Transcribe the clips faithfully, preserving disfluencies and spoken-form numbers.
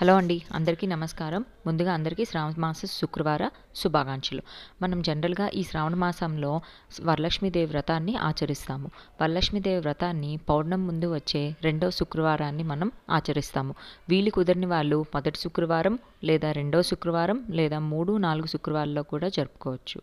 Hello అండి, అందరికీ నమస్కారం. ముందుగా అందరికీ శ్రావణ మాస శుక్రవార శుభాకాంక్షలు. మనం జనరల్గా ఈ శ్రావణ మాసంలో వరలక్ష్మీదేవి వ్రతాన్ని ఆచరిస్తాము. వరలక్ష్మీదేవి వ్రతాన్ని పౌర్ణమి ముందు వచ్చే రెండవ శుక్రవారాన్ని మనం ఆచరిస్తాము. వీలు కుదరని వాళ్ళు మొదటి శుక్రవారం లేదా రెండవ శుక్రవారం లేదా మూడు నాలుగు శుక్రవారాల్లో కూడా జరుపుకోవచ్చు.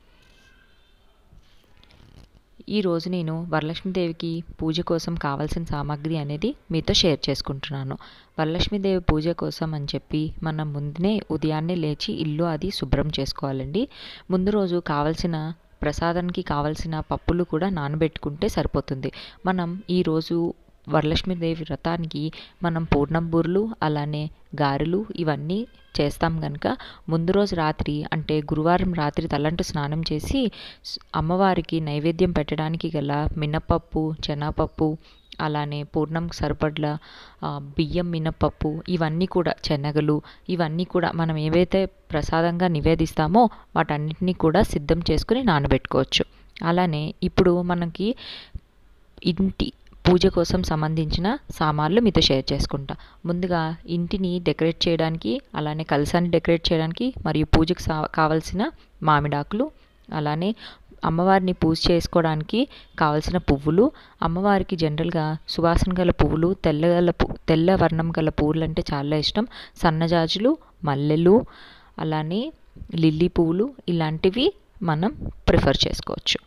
ఈరోజు నేను వరలక్ష్మీదేవికి పూజ కోసం కావాల్సిన సామాగ్రి అనేది మీతో షేర్ చేసుకుంటున్నాను. వరలక్ష్మీదేవి పూజ కోసం అని చెప్పి మనం ముందునే ఉదయాన్నే లేచి ఇల్లు అది శుభ్రం చేసుకోవాలండి. ముందు రోజు కావాల్సిన ప్రసాదానికి కావాల్సిన పప్పులు కూడా నానబెట్టుకుంటే సరిపోతుంది. మనం ఈరోజు వరలక్ష్మీదేవి వ్రతానికి మనం పూర్ణంబూర్లు అలానే గారెలు ఇవన్నీ చేస్తాం కనుక ముందు రోజు రాత్రి అంటే గురువారం రాత్రి తలంటు స్నానం చేసి అమ్మవారికి నైవేద్యం పెట్టడానికి గల మినపప్పు, శనగపప్పు అలానే పూర్ణం సరిపడ్ల బియ్యం, మినపప్పు ఇవన్నీ కూడా శనగలు ఇవన్నీ కూడా మనం ఏవైతే ప్రసాదంగా నివేదిస్తామో వాటన్నిటినీ కూడా సిద్ధం చేసుకుని నానబెట్టుకోవచ్చు. అలానే ఇప్పుడు మనకి ఇంటి పూజ కోసం సంబంధించిన సామాన్లు మీతో షేర్ చేసుకుంటా. ముందుగా ఇంటిని డెకరేట్ చేయడానికి అలానే కలశాన్ని డెకరేట్ చేయడానికి మరియు పూజకు కావలసిన మామిడాకులు, అలానే అమ్మవారిని పూజ చేసుకోవడానికి కావలసిన పువ్వులు. అమ్మవారికి జనరల్గా సువాసన గల పువ్వులు, తెల్ల గల తెల్ల వర్ణం గల పువ్వులు అంటే చాలా ఇష్టం. సన్నజాజులు, మల్లెలు, అలానే లిల్లీ పువ్వులు ఇలాంటివి మనం ప్రిఫర్ చేసుకోవచ్చు.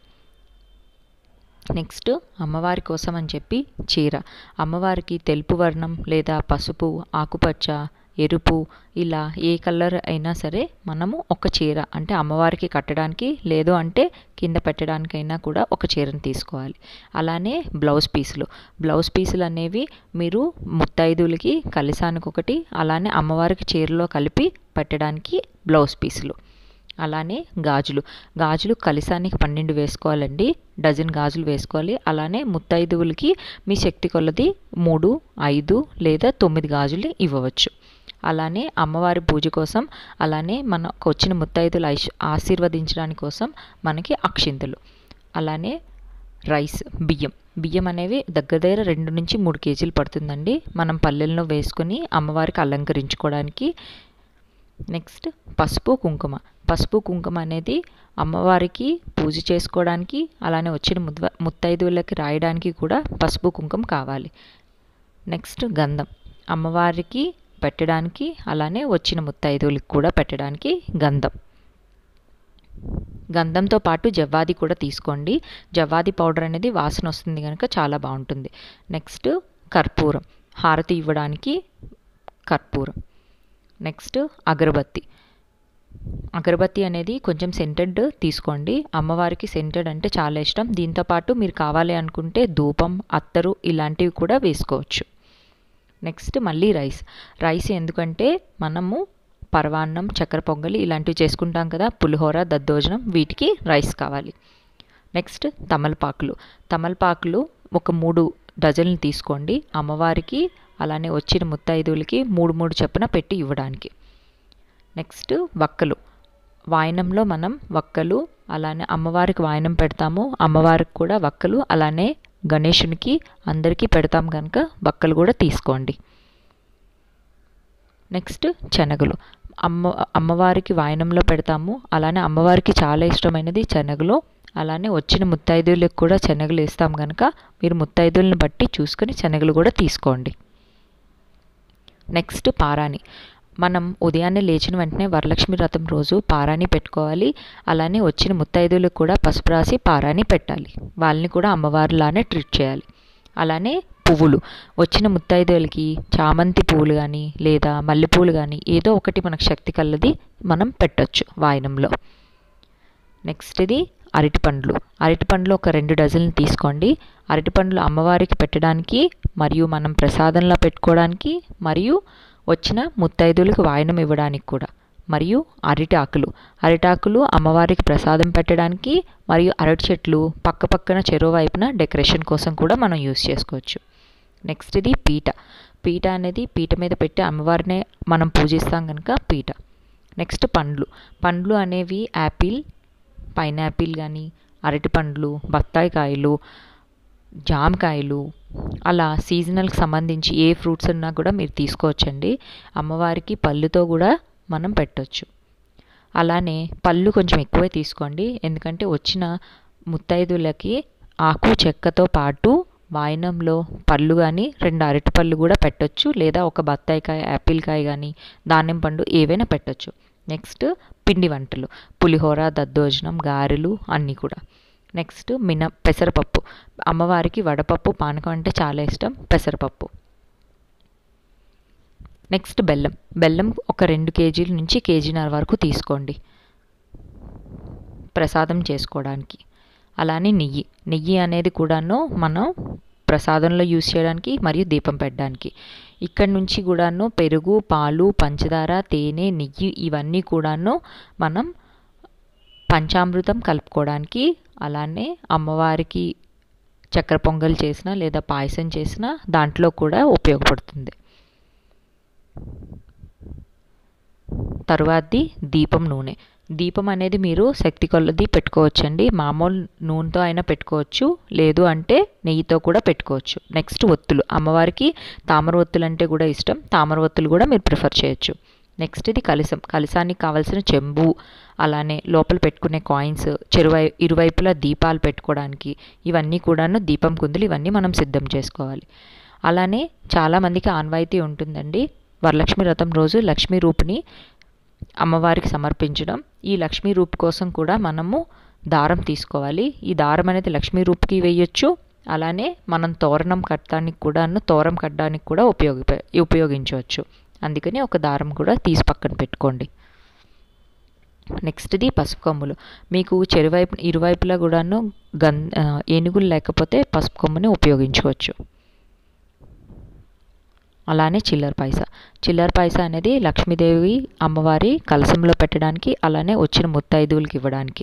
నెక్స్ట్ అమ్మవారి కోసం అని చెప్పి చీర. అమ్మవారికి తెలుపు వర్ణం లేదా పసుపు, ఆకుపచ్చ, ఎరుపు ఇలా ఏ కలర్ అయినా సరే మనము ఒక చీర అంటే అమ్మవారికి కట్టడానికి లేదు అంటే కింద పెట్టడానికైనా కూడా ఒక చీరను తీసుకోవాలి. అలానే బ్లౌజ్ పీసులు. బ్లౌజ్ పీసులు అనేవి మీరు ముత్తైదువులకి కలిసానికి ఒకటి, అలానే అమ్మవారికి చీరలో కలిపి పెట్టడానికి బ్లౌజ్ పీసులు. అలానే గాజులు. గాజులు కలిసానికి పన్నెండు వేసుకోవాలండి. డజన్ గాజులు వేసుకోవాలి. అలానే ముత్తైదువులకి మీ శక్తి కొలది మూడు, ఐదు లేదా తొమ్మిది గాజులు ఇవ్వవచ్చు. అలానే అమ్మవారి పూజ కోసం అలానే మనకు వచ్చిన ముత్తైదులు ఐష్ ఆశీర్వదించడానికి కోసం మనకి అక్షింతలు. అలానే రైస్, బియ్యం. బియ్యం అనేవి దగ్గర దగ్గర రెండు నుంచి మూడు కేజీలు పడుతుందండి. మనం పల్లెల్లో వేసుకొని అమ్మవారికి అలంకరించుకోవడానికి. నెక్స్ట్ పసుపు, కుంకుమ. పసుపు కుంకుమ అనేది అమ్మవారికి పూజ చేసుకోవడానికి అలానే వచ్చిన ముద్వ ముత్తైదువులకి రాయడానికి కూడా పసుపు కుంకుమ కావాలి. నెక్స్ట్ గంధం. అమ్మవారికి పెట్టడానికి అలానే వచ్చిన ముత్తైదువులకి కూడా పెట్టడానికి గంధం. గంధంతో పాటు జవ్వాది కూడా తీసుకోండి. జవ్వాది పౌడర్ అనేది వాసన వస్తుంది కనుక చాలా బాగుంటుంది. నెక్స్ట్ కర్పూరం. హారతి ఇవ్వడానికి కర్పూరం. నెక్స్ట్ అగరబత్తి. అగరబత్తి అనేది కొంచెం సెంటెడ్ తీసుకోండి. అమ్మవారికి సెంటెడ్ అంటే చాలా ఇష్టం. దీంతోపాటు మీరు కావాలి అనుకుంటే ధూపం, అత్తరు ఇలాంటివి కూడా వేసుకోవచ్చు. నెక్స్ట్ మళ్ళీ రైస్. రైస్ ఎందుకంటే మనము పరవాన్నం, చక్కెర పొంగలి ఇలాంటివి చేసుకుంటాం కదా, పులిహోర, దద్దోజనం వీటికి రైస్ కావాలి. నెక్స్ట్ తమలపాకులు. తమలపాకులు ఒక మూడు డజన్లు తీసుకోండి. అమ్మవారికి అలానే వచ్చిన ముత్తైదువులకి మూడు మూడు చొప్పున పెట్టి ఇవ్వడానికి. నెక్స్ట్ వక్కలు. వాయనంలో మనం వక్కలు అలానే అమ్మవారికి వాయనం పెడతాము. అమ్మవారికి కూడా వక్కలు అలానే గణేషునికి అందరికీ పెడతాం కనుక వక్కలు కూడా తీసుకోండి. నెక్స్ట్ శనగలు. అమ్మ అమ్మవారికి వాయనంలో పెడతాము. అలానే అమ్మవారికి చాలా ఇష్టమైనది శనగలు. అలానే వచ్చిన ముత్తైదువులకు కూడా శనగలు వేస్తాం కనుక మీరు ముత్తైదువులను బట్టి చూసుకొని శనగలు కూడా తీసుకోండి. నెక్స్ట్ పారాణి. మనం ఉదయాన్నే లేచిన వెంటనే వరలక్ష్మి వ్రతం రోజు పారాణి పెట్టుకోవాలి. అలానే వచ్చిన ముత్తైదువులకు కూడా పసుపు రాసి పారాణి పెట్టాలి. వాళ్ళని కూడా అమ్మవారిలానే ట్రీట్ చేయాలి. అలానే పువ్వులు. వచ్చిన ముత్తైదువులకి చామంతి పువ్వులు కానీ లేదా మల్లెపూలు కానీ ఏదో ఒకటి మనకు శక్తి కలది మనం పెట్టచ్చు వాయనంలో. నెక్స్ట్ ఇది అరటిపండ్లు. అరటిపండ్లు ఒక రెండు డజన్లు తీసుకోండి. అరటిపండ్లు అమ్మవారికి పెట్టడానికి మరియు మనం ప్రసాదంలో పెట్టుకోవడానికి మరియు వచ్చిన ముత్తైదువులకు వాయనం ఇవ్వడానికి కూడా. మరియు అరటి ఆకులు. అరిటాకులు అమ్మవారికి ప్రసాదం పెట్టడానికి మరియు అరటి చెట్లు పక్క పక్కన చెరువు వైపున డెకరేషన్ కోసం కూడా మనం యూస్ చేసుకోవచ్చు. నెక్స్ట్ ఇది పీట. పీట అనేది పీట మీద పెట్టి అమ్మవారినే మనం పూజిస్తాం కనుక పీట. నెక్స్ట్ పండ్లు. పండ్లు అనేవి యాపిల్, పైనాపిల్ కానీ, అరటి పండ్లు, బత్తాయి కాయలు, జామకాయలు, అలా సీజనల్కి సంబంధించి ఏ ఫ్రూట్స్ ఉన్నా కూడా మీరు తీసుకోవచ్చండి. అమ్మవారికి పళ్ళుతో కూడా మనం పెట్టొచ్చు. అలానే పళ్ళు కొంచెం ఎక్కువే తీసుకోండి, ఎందుకంటే వచ్చిన ముత్తైదులకి ఆకు చెక్కతో పాటు వాయినంలో పళ్ళు కానీ రెండు అరటి పళ్ళు కూడా పెట్టొచ్చు, లేదా ఒక బత్తాయికాయ యాపిల్ కాయ కానీ దానిమ్మ పండు ఏవైనా పెట్టొచ్చు. నెక్స్ట్ పిండి వంటలు, పులిహోర, దద్దోజనం, గారెలు అన్నీ కూడా. నెక్స్ట్ మిన పెసరపప్పు, అమ్మవారికి వడపప్పు పానకం అంటే చాలా ఇష్టం, పెసరపప్పు. నెక్స్ట్ బెల్లం, బెల్లం ఒక రెండు కేజీల నుంచి కేజీన్నర వరకు తీసుకోండి ప్రసాదం చేసుకోవడానికి. అలానే నెయ్యి, నెయ్యి అనేది కూడాను మనం ప్రసాదంలో యూస్ చేయడానికి మరియు దీపం పెట్టడానికి. ఇక్కడ నుంచి కూడాను పెరుగు, పాలు, పంచదార, తేనె, నెయ్యి ఇవన్నీ కూడాను మనం పంచామృతం కలుపుకోవడానికి, అలానే అమ్మవారికి చక్కెర పొంగల్ చేసిన లేదా పాయసం చేసిన దాంట్లో కూడా ఉపయోగపడుతుంది. తరువాతది దీపం నూనె. దీపం అనేది మీరు శక్తి కొలది పెట్టుకోవచ్చండి, మామూలు నూనెతో అయినా పెట్టుకోవచ్చు, లేదు అంటే నెయ్యితో కూడా పెట్టుకోవచ్చు. నెక్స్ట్ ఒత్తులు, అమ్మవారికి తామర ఒత్తులు అంటే కూడా ఇష్టం, తామర ఒత్తులు కూడా మీరు ప్రిఫర్ చేయొచ్చు. నెక్స్ట్ ఇది కలశం, కలశానికి కావాల్సిన చెంబు, అలానే లోపల పెట్టుకునే కాయిన్స్, చెరువై ఇరువైపులా దీపాలు పెట్టుకోవడానికి ఇవన్నీ కూడాను దీపం కుందులు, ఇవన్నీ మనం సిద్ధం చేసుకోవాలి. అలానే చాలామందికి ఆనవాయితీ ఉంటుందండి, వరలక్ష్మి వ్రతం రోజు లక్ష్మీ రూపుని అమ్మవారికి సమర్పించడం. ఈ లక్ష్మీ రూపు కోసం కూడా మనము దారం తీసుకోవాలి. ఈ దారం అనేది లక్ష్మీ రూపుకి వేయొచ్చు, అలానే మనం తోరణం కట్టడానికి కూడా తోరం కట్టడానికి కూడా ఉపయోగ ఉపయోగించవచ్చు. అందుకని ఒక దారం కూడా తీసి పక్కన పెట్టుకోండి. నెక్స్ట్ది పసుపు కొమ్ములు, మీకు చెరువైపు ఇరువైపులా కూడాను గం ఏనుగులు లేకపోతే పసుపు కొమ్ముని ఉపయోగించుకోవచ్చు. అలానే చిల్లర పైస, చిల్లర పైస అనేది లక్ష్మీదేవి అమ్మవారి కలశంలో పెట్టడానికి, అలానే వచ్చిన ముత్తైదువులకి ఇవ్వడానికి.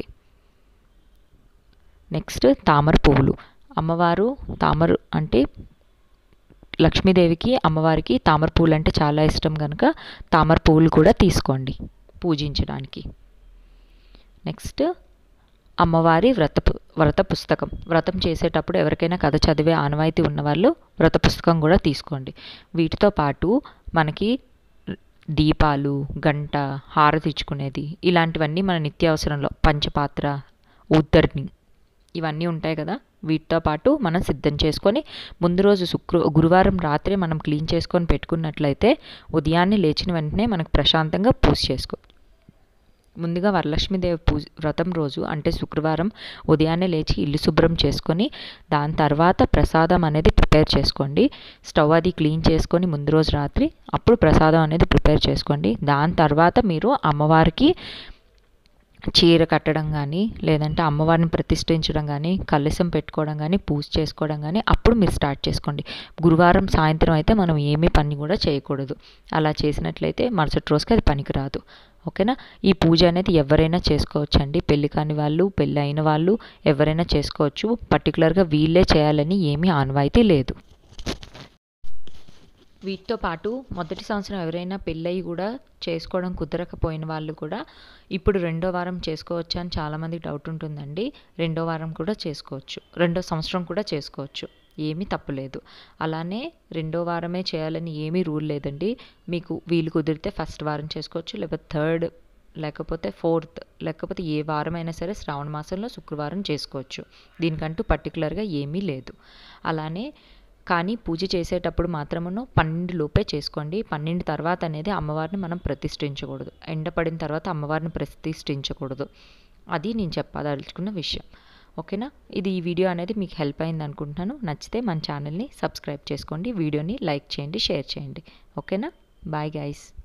నెక్స్ట్ తామర పువ్వులు, అమ్మవారు తామర అంటే లక్ష్మీదేవికి అమ్మవారికి తామర పువ్వులు అంటే చాలా ఇష్టం కనుక తామర పువ్వులు కూడా తీసుకోండి పూజించడానికి. నెక్స్ట్ అమ్మవారి వ్రత వ్రత పుస్తకం, వ్రతం చేసేటప్పుడు ఎవరికైనా కథ చదివే ఆనవాయితీ ఉన్నవాళ్ళు వ్రత పుస్తకం కూడా తీసుకోండి. వీటితో పాటు మనకి దీపాలు, గంట, హారతి ఇచ్చుకునేది ఇలాంటివన్నీ మన నిత్యావసరంలో పంచపాత్ర, ఉద్దరిని ఇవన్నీ ఉంటాయి కదా, వీటితో పాటు మనం సిద్ధం చేసుకొని ముందు రోజు శుక్ర గురువారం రాత్రి మనం క్లీన్ చేసుకొని పెట్టుకున్నట్లయితే ఉదయాన్నే లేచిన వెంటనే మనకు ప్రశాంతంగా పూజ చేసుకో. ముందుగా వరలక్ష్మీదేవి పూజ వ్రతం రోజు అంటే శుక్రవారం ఉదయాన్నే లేచి ఇల్లు శుభ్రం చేసుకొని దాని తర్వాత ప్రసాదం అనేది ప్రిపేర్ చేసుకోండి. స్టవ్ అది క్లీన్ చేసుకొని ముందు రోజు రాత్రి అప్పుడు ప్రసాదం అనేది ప్రిపేర్ చేసుకోండి. దాని తర్వాత మీరు అమ్మవారికి చీర కట్టడం కానీ, లేదంటే అమ్మవారిని ప్రతిష్ఠించడం కానీ, కలశం పెట్టుకోవడం కానీ, పూజ చేసుకోవడం కానీ అప్పుడు మీరు స్టార్ట్ చేసుకోండి. గురువారం సాయంత్రం అయితే మనం ఏమీ పని కూడా చేయకూడదు. అలా చేసినట్లయితే మరుసటి రోజుకి అది పనికిరాదు. ఓకేనా. ఈ పూజ అనేది ఎవరైనా చేసుకోవచ్చు అండి, పెళ్ళి కాని వాళ్ళు, పెళ్ళి అయిన వాళ్ళు ఎవరైనా చేసుకోవచ్చు. పర్టికులర్గా వీళ్ళే చేయాలని ఏమీ ఆనవాయితీ లేదు. వీటితో పాటు మొదటి సంవత్సరం ఎవరైనా పెళ్ళయి కూడా చేసుకోవడం కుదరకపోయిన వాళ్ళు కూడా ఇప్పుడు రెండో వారం చేసుకోవచ్చా అని చాలామందికి డౌట్ ఉంటుందండి. రెండో వారం కూడా చేసుకోవచ్చు, రెండో సంవత్సరం కూడా చేసుకోవచ్చు, ఏమీ తప్పులేదు. అలానే రెండో వారమే చేయాలని ఏమీ రూల్ లేదండి. మీకు వీలు కుదిరితే ఫస్ట్ వారం చేసుకోవచ్చు, లేకపోతే థర్డ్, లేకపోతే ఫోర్త్, లేకపోతే ఏ వారమైనా సరే శ్రావణ మాసంలో శుక్రవారం చేసుకోవచ్చు. దీనికంటూ పర్టికులర్గా ఏమీ లేదు. అలానే కానీ పూజ చేసేటప్పుడు మాత్రమును పన్నెండు లోపే చేసుకోండి. పన్నెండు తర్వాత అనేది అమ్మవారిని మనం ప్రతిష్ఠించకూడదు, ఎండపడిన తర్వాత అమ్మవారిని ప్రతిష్ఠించకూడదు. అది నేను చెప్పదలుచుకున్న విషయం. ఓకేనా. ఇది ఈ వీడియో అనేది మీకు హెల్ప్ అయింది అనుకుంటున్నాను. నచ్చితే మన ఛానల్ని సబ్స్క్రైబ్ చేసుకోండి, వీడియోని లైక్ చేయండి, షేర్ చేయండి. ఓకేనా. Bye guys.